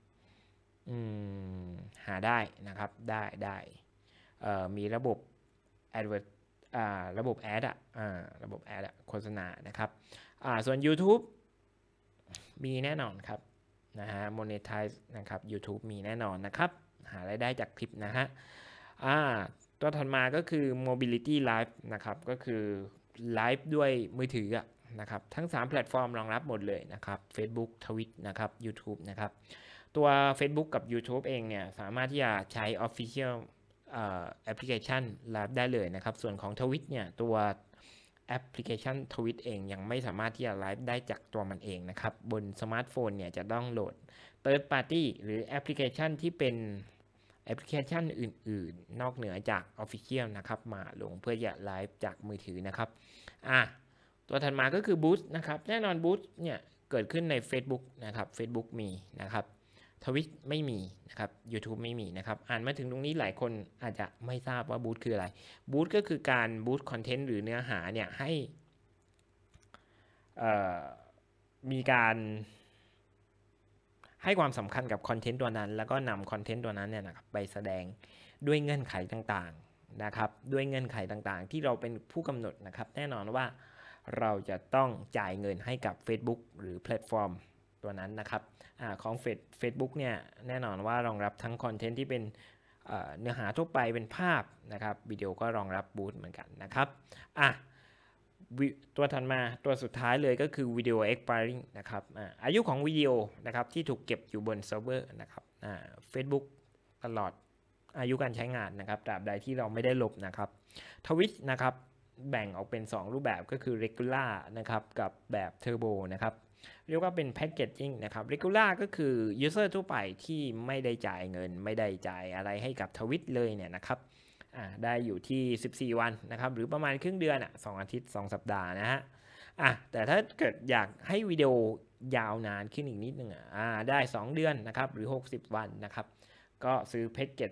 หาได้นะครับได้ได้มีระบบ advert ระบบแอดอะระบบแอดอะโฆษณานะครับส่วน YouTube มีแน่นอนครับนะฮะ monetize นะครับ YouTube มีแน่นอนนะครับหารายได้จากคลิปนะฮะอ่าตัวถัดมาก็คือ mobility live นะครับก็คือไลฟ์ด้วยมือถือนะครับทั้งสามแพลตฟอร์มรองรับหมดเลยนะครับ Facebook Twitch นะครับ YouTube นะครับตัว Facebook กับ YouTube เองเนี่ยสามารถที่จะใช้ Official แอปพลิเคชันไลฟ์ได้เลยนะครับส่วนของ Twitch เนี่ยตัวแอปพลิเคชัน Twitch เองยังไม่สามารถที่จะไลฟ์ได้จากตัวมันเองนะครับบนสมาร์ทโฟนเนี่ยจะต้องโหลด Third Party หรือแอปพลิเคชันที่เป็นแอปพลิเคชันอื่นๆนอกเหนือจาก Official นะครับมาลงเพื่อจะไลฟ์จากมือถือนะครับอ่ะตัวถัดมาก็คือ Boost นะครับแน่นอน Boost เนี่ยเกิดขึ้นใน Facebook นะครับ Facebook มีนะครับTwitch ไม่มีนะครับ YouTube ไม่มีนะครับอ่านมาถึงตรงนี้หลายคนอาจจะไม่ทราบว่า Boost คืออะไร Boost ก็คือการ Boost Content หรือเนื้อหาเนี่ยให้มีการให้ความสำคัญกับคอนเทนต์ตัวนั้นแล้วก็นำคอนเทนต์ตัวนั้นเนี่ยนะครับไปแสดงด้วยเงื่อนไขต่างๆนะครับด้วยเงื่อนไขต่างๆที่เราเป็นผู้กำหนดนะครับแน่นอนว่าเราจะต้องจ่ายเงินให้กับ Facebook หรือแพลตฟอร์มตัวนั้นนะครับอ่าของ Facebook เนี่ยแน่นอนว่ารองรับทั้งคอนเทนต์ที่เป็นเนื้อหาทั่วไปเป็นภาพนะครับวิดีโอก็รองรับบูสต์เหมือนกันนะครับอ่ะตัวถัดมาตัวสุดท้ายเลยก็คือ Video Expiring นะครับ อ, อายุของวิดีโอนะครับที่ถูกเก็บอยู่บนเซิร์ฟเวอร์นะครับ Facebook ตลอดอายุการใช้งานนะครับตราบใดที่เราไม่ได้ลบนะครับ Twitch นะครับแบ่งออกเป็นสองรูปแบบก็คือ Regular นะครับกับแบบ Turbo นะครับเรียกว่าเป็น Packaging นะครับ Regular ก็คือ User ทั่วไปที่ไม่ได้จ่ายเงินไม่ได้จ่ายอะไรให้กับ Twitch เลยเนี่ยนะครับได้อยู่ที่สิบสี่วันนะครับหรือประมาณครึ่งเดือนอ่ะสองอาทิตย์สองสัปดาห์นะฮะอ่ะแต่ถ้าเกิดอยากให้วิดีโอยาวนานขึ้นอีกนิดนึงอ่ะได้สองเดือนนะครับหรือหกสิบวันนะครับก็ซื้อแพ็กเกจ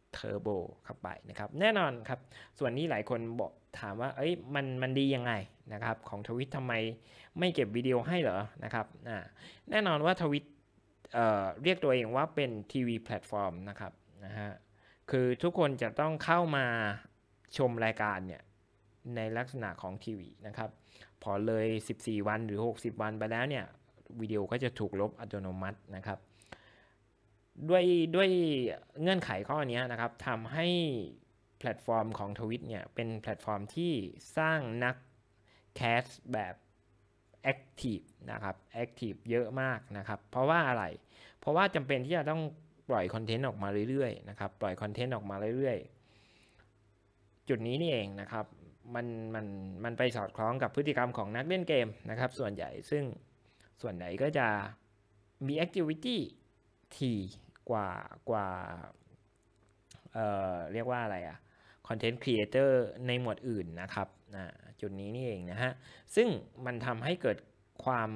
เทอร์โบเข้าไปนะครับแน่นอนครับส่วนนี้หลายคนบอกถามว่าเอ้ยมันมันดียังไงนะครับของทวิตทำไมไม่เก็บวิดีโอให้เหรอนะครับอ่าแน่นอนว่าทวิตเอ่อเรียกตัวเองว่าเป็นทีวีแพลตฟอร์มนะครับนะฮะคือทุกคนจะต้องเข้ามาชมรายการเนี่ยในลักษณะของทีวีนะครับพอเลยสิบสี่วันหรือหกสิบวันไปแล้วเนี่ยวิดีโอก็จะถูกลบอัตโนมัตินะครับด้วยด้วยเงื่อนไขข้อนี้นะครับทำให้แพลตฟอร์มของทวิตเนี่ยเป็นแพลตฟอร์มที่สร้างนักแคสแบบแอคทีฟนะครับแอคทีฟเยอะมากนะครับเพราะว่าอะไรเพราะว่าจำเป็นที่จะต้องปล่อยคอนเทนต์ออกมาเรื่อยๆนะครับปล่อยคอนเทนต์ออกมาเรื่อยๆจุดนี้นี่เองนะครับมันมันมันไปสอดคล้องกับพฤติกรรมของนักเล่นเกมนะครับส่วนใหญ่ซึ่งส่วนใหญ่ก็จะมีแอคทิวิตี้ที่กว่ากว่าเอ่อเรียกว่าอะไรอะคอนเทนต์ครีเอเตอร์ในหมวดอื่นนะครับจุดนี้นี่เองนะฮะซึ่งมันทำให้เกิดความ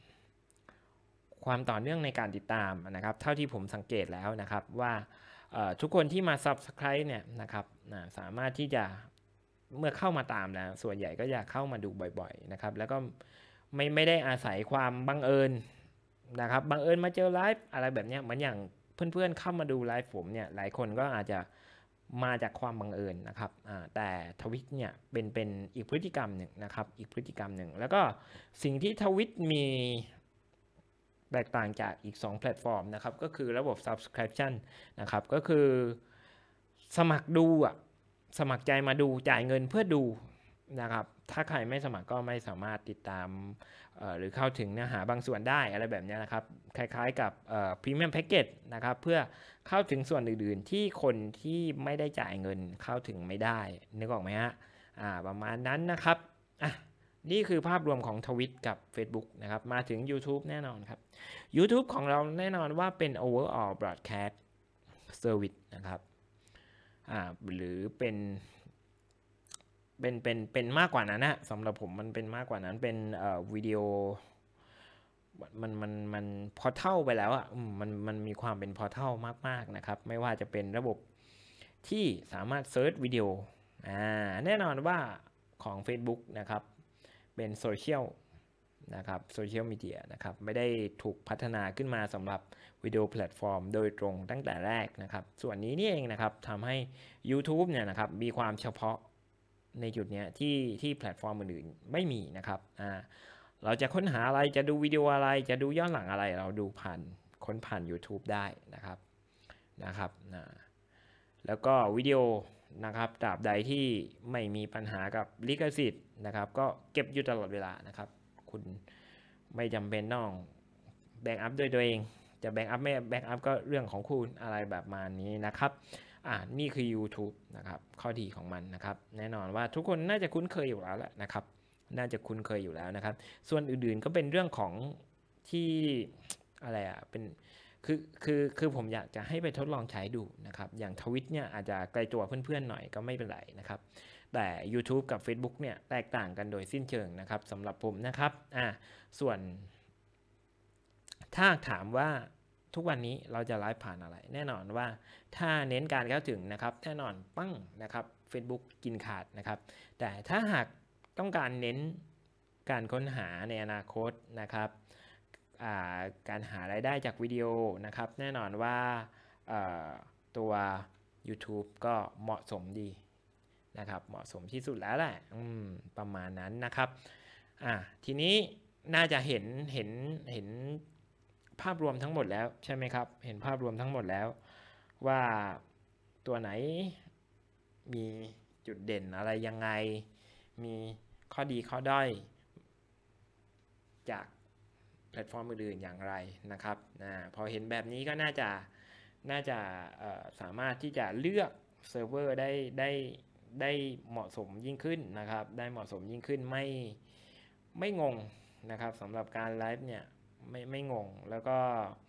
ความต่อเนื่องในการติดตามนะครับเท่าที่ผมสังเกตแล้วนะครับว่าทุกคนที่มา Subscribe เนี่ยนะครับสามารถที่จะเมื่อเข้ามาตามแล้วส่วนใหญ่ก็จะเข้ามาดูบ่อยๆนะครับแล้วก็ไม่ไม่ได้อาศัยความบังเอิญนะครับบังเอิญมาเจอไลฟ์อะไรแบบนี้เหมือนอย่างเพื่อนๆเข้ามาดูไลฟ์ผมเนี่ยหลายคนก็อาจจะมาจากความบังเอิญนะครับแต่ทวิตเนี่ยเป็นเป็นอีกพฤติกรรมหนึ่งนะครับอีกพฤติกรรมหนึ่งแล้วก็สิ่งที่ทวิตมีแตกต่างจากอีกสองแพลตฟอร์มนะครับก็คือระบบ Subscription นะครับก็คือสมัครดูอ่ะสมัครใจมาดูจ่ายเงินเพื่อดูนะครับถ้าใครไม่สมัครก็ไม่สามารถติดตามหรือเข้าถึงเนื้อหาบางส่วนได้อะไรแบบนี้นะครับคล้ายๆกับพรีเมียมแพ็กเกจนะครับเพื่อเข้าถึงส่วนอื่นๆที่คนที่ไม่ได้จ่ายเงินเข้าถึงไม่ได้นึกออกไหมฮะอ่าประมาณนั้นนะครับอ่ะนี่คือภาพรวมของทวิตกับ Facebook นะครับมาถึง YouTube แน่นอนครับ YouTube ของเราแน่นอนว่าเป็น overall broadcast service นะครับอ่าหรือเป็นเป็นเป็นเป็นมากกว่านั้นนะสำหรับผมมันเป็นมากกว่านั้นเป็นเอ่อวิดีโอมันมันมันพอเท่าไปแล้วอ่ะมันมันมีความเป็นพอเท่ามากๆนะครับไม่ว่าจะเป็นระบบที่สามารถเซิร์ชวิดีโออ่าแน่นอนว่าของ Facebook นะครับเป็นโซเชียลนะครับโซเชียลมีเดียนะครับไม่ได้ถูกพัฒนาขึ้นมาสำหรับวิดีโอแพลตฟอร์มโดยตรงตั้งแต่แรกนะครับส่วนนี้นี่เองนะครับทำให้ YouTube เนี่ยนะครับมีความเฉพาะในจุดนี้ที่ที่แพลตฟอร์มอื่นๆไม่มีนะครับอ่าเราจะค้นหาอะไรจะดูวิดีโออะไรจะดูย้อนหลังอะไรเราดูผ่านค้นผ่าน YouTube ได้นะครับนะครับนะแล้วก็วิดีโอนะครับตราบใดที่ไม่มีปัญหากับลิขสิทธิ์นะครับก็เก็บอยู่ตลอดเวลานะครับคุณไม่จำเป็นต้องแบ็กอัพด้วยตัวเองจะแบ็กอัพไม่แบ็กอัพก็เรื่องของคุณอะไรแบบมานี้นะครับอ่านี่คือ YouTube นะครับข้อดีของมันนะครับแน่นอนว่าทุกคนน่าจะคุ้นเคยอยู่แล้วแหละนะครับน่าจะคุ้นเคยอยู่แล้วนะครับส่วนอื่นๆก็เป็นเรื่องของที่อะไรอ่ะเป็นคือคือคือผมอยากจะให้ไปทดลองใช้ดูนะครับอย่างทวิตเนี่ยอาจจะไกลตัวเพื่อนๆหน่อยก็ไม่เป็นไรนะครับแต่ YouTube กับ Facebook เนี่ยแตกต่างกันโดยสิ้นเชิงนะครับสำหรับผมนะครับอ่าส่วนถ้าถามว่าทุกวันนี้เราจะไลฟ์ผ่านอะไรแน่นอนว่าถ้าเน้นการเข้าถึงนะครับแน่นอนปั้งนะครับ Facebook กินขาดนะครับแต่ถ้าหากต้องการเน้นการค้นหาในอนาคตนะครับการหารายได้จากวิดีโอนะครับแน่นอนว่าตัว YouTube ก็เหมาะสมดีนะครับเหมาะสมที่สุดแล้วแหละประมาณนั้นนะครับอ่ะทีนี้น่าจะเห็นเห็นเห็นภาพรวมทั้งหมดแล้วใช่ไหมครับเห็นภาพรวมทั้งหมดแล้วว่าตัวไหนมีจุดเด่นอะไรยังไงมีข้อดีข้อด้อยจากแพลตฟอร์มอื่นๆอย่างไรนะครับนะพอเห็นแบบนี้ก็น่าจะน่าจะสามารถที่จะเลือกเซิร์ฟเวอร์ได้ได้ได้เหมาะสมยิ่งขึ้นนะครับได้เหมาะสมยิ่งขึ้นไม่ไม่งงนะครับสำหรับการไลฟ์เนี่ยไม่ไม่งงแล้วก็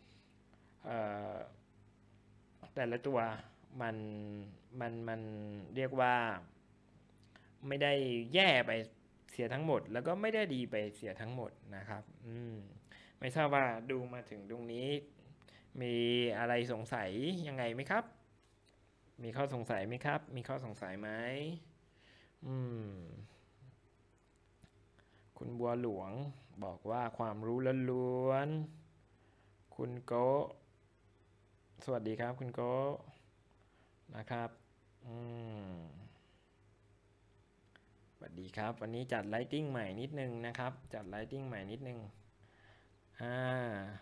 แต่ละตัวมันมันมันเรียกว่าไม่ได้แย่ไปเสียทั้งหมดแล้วก็ไม่ได้ดีไปเสียทั้งหมดนะครับอืมไม่ทราบว่าดูมาถึงตรงนี้มีอะไรสงสัยยังไงไหมครับมีข้อสงสัยไหมครับ มีข้อสงสัยไหมอืมคุณบัวหลวงบอกว่าความรู้ล้วนๆคุณโกสวัสดีครับคุณโกนะครับอืมสวัสดีครับวันนี้จัดไลติ้งใหม่นิดนึงนะครับจัดไลติ้งใหม่นิดนึงอ่า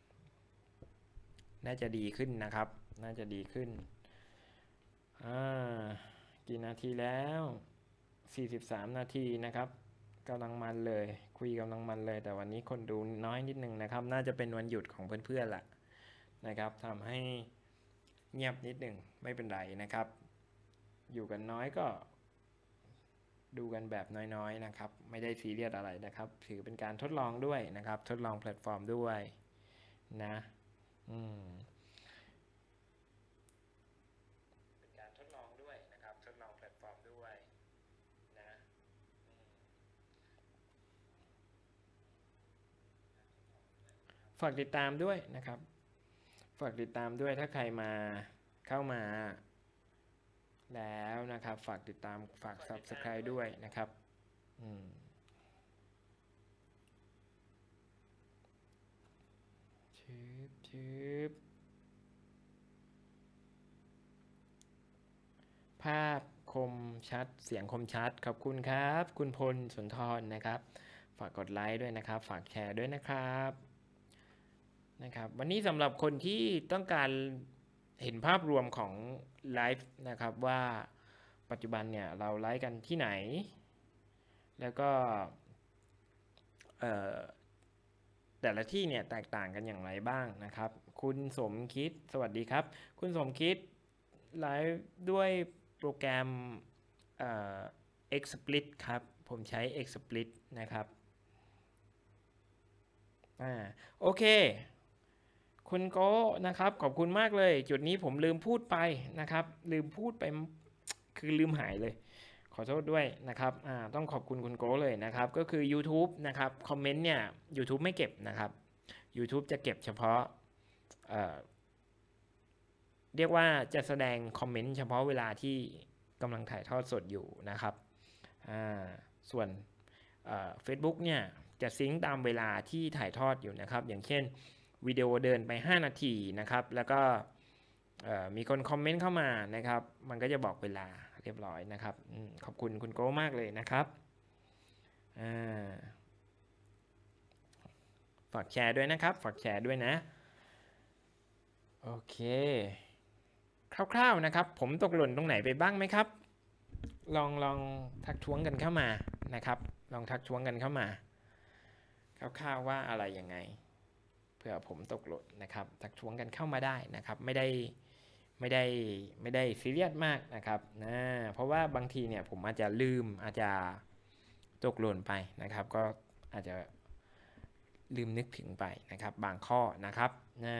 น่าจะดีขึ้นนะครับน่าจะดีขึ้นอ่ากี่นาทีแล้วสี่สิบสามนาทีนะครับกำลังมันเลยคุยกำลังมันเลยแต่วันนี้คนดูน้อยนิดนึงนะครับน่าจะเป็นวันหยุดของเพื่อนๆแหละนะครับทำให้เงียบนิดนึงไม่เป็นไรนะครับอยู่กันน้อยก็ดูกันแบบน้อยๆนะครับไม่ได้ซีเรียสอะไรนะครับถือเป็นการทดลองด้วยนะครับทดลองแพลตฟอร์มด้วยนะอืมเป็นการทดลองด้วยนะครับทดลองแพลตฟอร์มด้วยนะฝากติดตามด้วยนะครับฝากติดตามด้วยถ้าใครมาเข้ามาแล้วนะครับฝากติดตามฝาก ซับสไครบ์ ด้วยนะครับอืมชืบชืบภาพคมชัดเสียงคมชัดขอบคุณครับคุณพลสุนทรนะครับฝากกดไลค์ด้วยนะครับฝากแชร์ด้วยนะครับนะครับวันนี้สำหรับคนที่ต้องการเห็นภาพรวมของไลฟ์นะครับว่าปัจจุบันเนี่ยเราไลฟ์กันที่ไหนแล้วก็แต่ละที่เนี่ยแตกต่างกันอย่างไรบ้างนะครับคุณสมคิดสวัสดีครับคุณสมคิดไลฟ์ด้วยโปรแกรมเอ่อ XSplit ครับผมใช้ XSplit นะครับอ่าโอเคคุณโก้นะครับขอบคุณมากเลยจุดนี้ผมลืมพูดไปนะครับลืมพูดไปคือลืมหายเลยขอโทษด้วยนะครับอ่าต้องขอบคุณคุณโก้เลยนะครับก็คือ YouTube นะครับคอมเมนต์เนี่ย YouTube ไม่เก็บนะครับ YouTube จะเก็บเฉพาะเอ่อเรียกว่าจะแสดงคอมเมนต์เฉพาะเวลาที่กำลังถ่ายทอดสดอยู่นะครับอ่าส่วนเฟซบุ๊กเนี่ยจะซิงค์ตามเวลาที่ถ่ายทอดอยู่นะครับอย่างเช่นวิดีโอเดินไปห้านาทีนะครับแล้วก็มีคนคอมเมนต์เข้ามานะครับมันก็จะบอกเวลาเรียบร้อยนะครับขอบคุณคุณโก้มากเลยนะครับฝากแชร์ด้วยนะครับฝากแชร์ด้วยนะโอเคคร่าวๆนะครับผมตกหล่นตรงไหนไปบ้างไหมครับลองลองทักท้วงกันเข้ามานะครับลองทักท้วงกันเข้ามาคร่าวๆว่าอะไรยังไงเผื่อผมตกหล่นนะครับทักท้วงกันเข้ามาได้นะครับไม่ได้ไม่ได้ไม่ได้ซีเรียสมากนะครับนะเพราะว่าบางทีเนี่ยผมอาจจะลืมอาจจะตกหล่นไปนะครับก็อาจจะลืมนึกถึงไปนะครับบางข้อนะครับนะ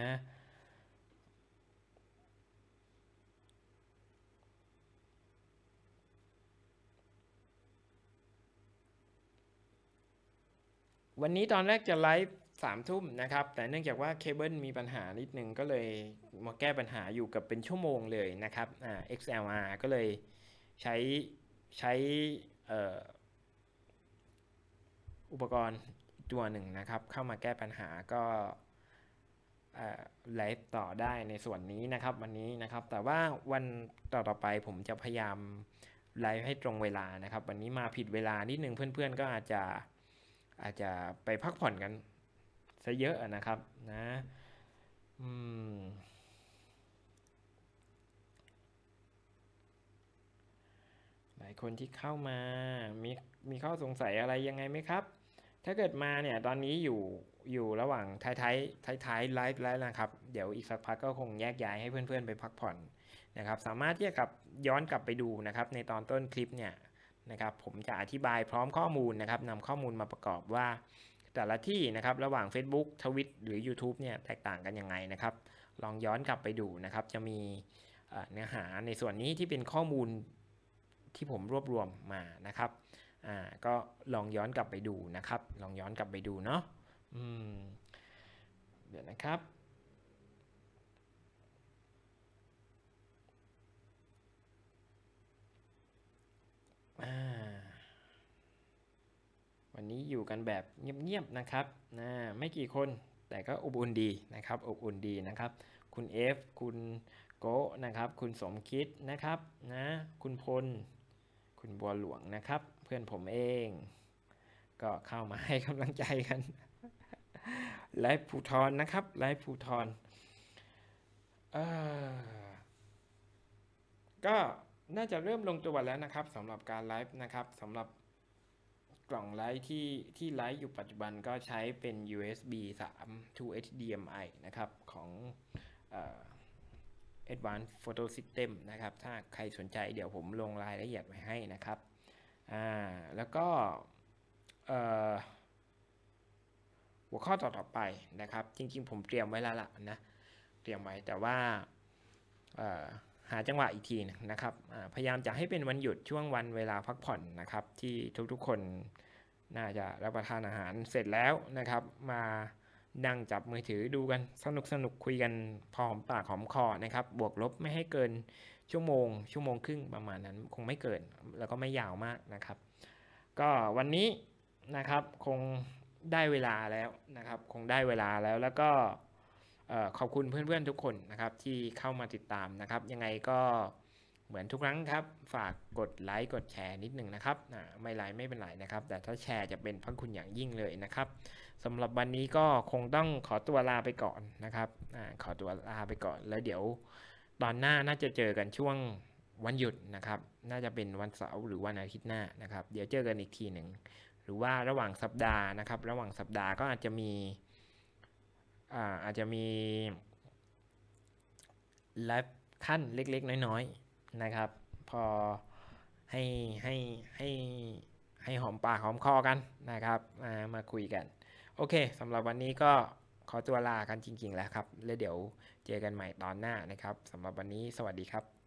วันนี้ตอนแรกจะไลฟ์สามทุ่มนะครับแต่เนื่องจากว่าเคเบิลมีปัญหานิดนึงก็เลยมาแก้ปัญหาอยู่กับเป็นชั่วโมงเลยนะครับอ่า เอ็กซ์ แอล อาร์ ก็เลยใช้ใช้อุปกรณ์ตัวหนึ่งนะครับเข้ามาแก้ปัญหาก็ไลฟ์ต่อได้ในส่วนนี้นะครับวันนี้นะครับแต่ว่าวันต่อๆไปผมจะพยายามไลฟ์ให้ตรงเวลานะครับวันนี้มาผิดเวลานิดนึงเพื่อนๆก็อาจจะอาจจะไปพักผ่อนกันซะเยอะนะครับนะอืมหลายคนที่เข้ามามีมีข้อสงสัยอะไรยังไงไหมครับถ้าเกิดมาเนี่ยตอนนี้อยู่อยู่ระหว่างท้ายท้ายท้ายท้ายไลฟ์แล้วนะครับเดี๋ยวอีกสักพักก็คงแยกย้ายให้เพื่อนๆไปพักผ่อนนะครับสามารถที่จะกลับย้อนกลับไปดูนะครับในตอนต้นคลิปเนี่ยนะครับผมจะอธิบายพร้อมข้อมูลนะครับนำข้อมูลมาประกอบว่าแต่ละที่นะครับระหว่าง Facebook ทวิตหรือ YouTube เนี่ยแตกต่างกันยังไงนะครับลองย้อนกลับไปดูนะครับจะมีเนื้อหาในส่วนนี้ที่เป็นข้อมูลที่ผมรวบรวมมานะครับอ่าก็ลองย้อนกลับไปดูนะครับลองย้อนกลับไปดูเนาะอืมเดี๋ยวนะครับนี้อยู่กันแบบเงียบๆนะครับนะไม่กี่คนแต่ก็อบอุ่นดีนะครับอบอุ่นดีนะครับคุณ F คุณโกนะครับคุณสมคิดนะครับนะคุณพลคุณบัวหลวงนะครับเพื่อนผมเองก็เข้ามาให้กำลังใจกันไลฟ์ภูทรนะครับไลฟ์ภูทรเอ่อก็น่าจะเริ่มลงตัวแล้วนะครับสำหรับการไลฟ์นะครับสำหรับกล่องไลฟ์ที่ที่ไลฟ์อยู่ปัจจุบันก็ใช้เป็น ยู เอส บี สาม to เอช ดี เอ็ม ไอ นะครับของเอ่อ Advanced Photo System นะครับถ้าใครสนใจเดี๋ยวผมลงรายละเอียดไว้ให้นะครับอ่าแล้วก็เอ่อหัวข้อต่อๆไปนะครับจริงๆผมเตรียมไว้แล้วล่ะนะเตรียมไว้แต่ว่าเอ่อหาจังหวะอีกทีนะครับพยายามจะให้เป็นวันหยุดช่วงวันเวลาพักผ่อนนะครับที่ทุกๆคนน่าจะรับประทานอาหารเสร็จแล้วนะครับมานั่งจับมือถือดูกันสนุกสนุกคุยกันพอหอมปากหอมคอนะครับบวกลบไม่ให้เกินชั่วโมงชั่วโมงครึ่งประมาณนั้นคงไม่เกินแล้วก็ไม่ยาวมากนะครับก็วันนี้นะครับคงได้เวลาแล้วนะครับคงได้เวลาแล้วแล้วก็ขอบคุณเพื่อนๆทุกคนนะครับที่เข้ามาติดตามนะครับยังไงก็เหมือนทุกครั้งครับฝากกดไลค์กดแชร์นิดหนึ่งนะครับไม่ไลค์ไม่เป็นไรนะครับแต่ถ้าแชร์จะเป็นพระคุณอย่างยิ่งเลยนะครับสำหรับวันนี้ก็คงต้องขอตัวลาไปก่อนนะครับขอตัวลาไปก่อนแล้วเดี๋ยวตอนหน้าน่าจะเจอกันช่วงวันหยุดนะครับน่าจะเป็นวันเสาร์หรือวันอาทิตย์หน้านะครับเดี๋ยวเจอกันอีกทีหนึ่งหรือว่าระหว่างสัปดาห์นะครับระหว่างสัปดาห์ก็อาจจะมีอ่าอาจจะมีไลฟ์ขั้นเล็กๆน้อยๆนะครับพอให้ให้ให้ให้หอมปากหอมคอกันนะครับมามาคุยกันโอเคสำหรับวันนี้ก็ขอตัวลากันจริงๆแล้วครับแล้วเดี๋ยวเจอกันใหม่ตอนหน้านะครับสำหรับวันนี้สวัสดีครับ